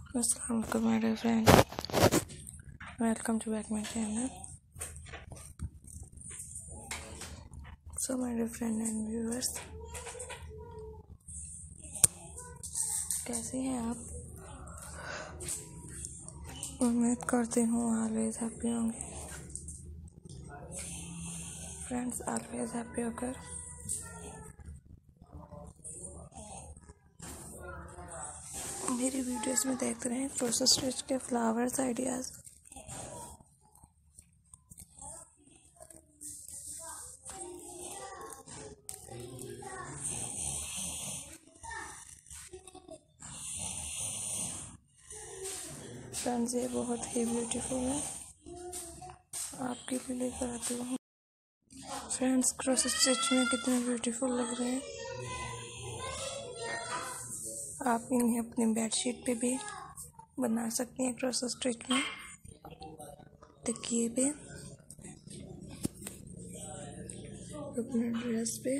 Assalamualaikum my dear friend, welcome to back my channel. So my dear friend and viewers, कैसे हैं आप? उम्मीद करती हूँ ऑलवेज हैप्पी होंगे। फ्रेंड्स, ऑलवेज हैप्पी होकर मेरी वीडियोस में देखते रहें क्रोशेट स्टिच के फ्लावर्स आइडियाज़। फ्रेंड्स, ये बहुत ही ब्यूटीफुल है, आपके लिए लेकर आती हूँ। फ्रेंड्स, क्रोशेट स्टिच में कितने ब्यूटीफुल लग रहे हैं। आप इन्हें अपनी बेडशीट पे भी बना सकती हैं क्रोशेट स्टिच में, तकिए पे, अपने ड्रेस पे,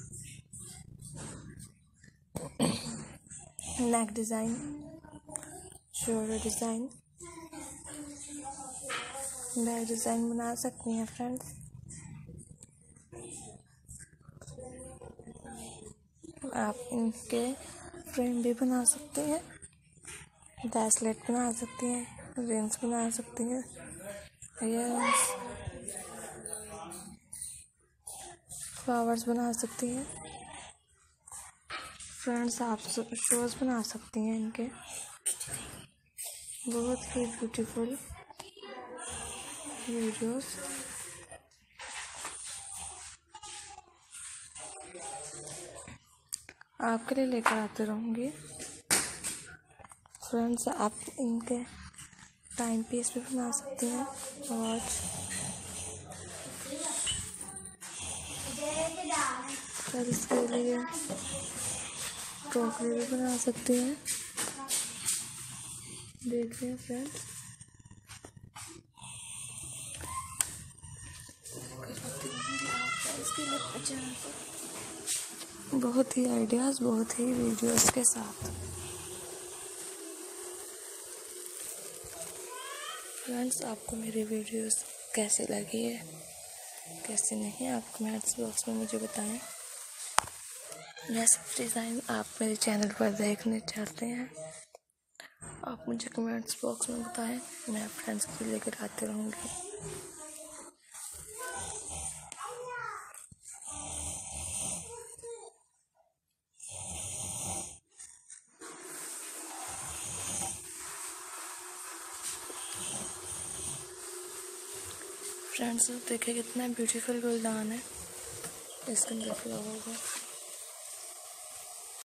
neck design, shoulder design, back design बना सकती हैं फ्रेंड्स। आप इनके फ्रेम भी बना सकते हैं, ब्रेसलेट बना सकती हैं, रिंग्स बना सकती हैं, इयररिंग्स, फ्लावर्स बना सकती हैं। फ्रेंड्स, आप शूज़ बना सकती हैं इनके, बहुत ही ब्यूटीफुल वीडियोस आपके लिए लेकर आते रहूँगी। फ्रेंड्स, आप इनके टाइम पीस भी बना सकती हैं, वॉच, फिर इसके लिए टोकरी भी बना सकती हैं। देख रहे हैं फ्रेंड्स, बहुत ही आइडियाज़, बहुत ही वीडियोस के साथ। फ्रेंड्स, आपको मेरी वीडियोस कैसे लगी है, कैसे नहीं, आप कमेंट्स बॉक्स में मुझे बताएं। यह सब डिज़ाइन आप मेरे चैनल पर देखने चाहते हैं, आप मुझे कमेंट्स बॉक्स में बताएं, मैं फ्रेंड्स के लिए लेकर आते रहूँगी। फ्रेंड्स, देखिए कितना ब्यूटीफुल गुलदान है, इसके अंदर फ्लावर होगा।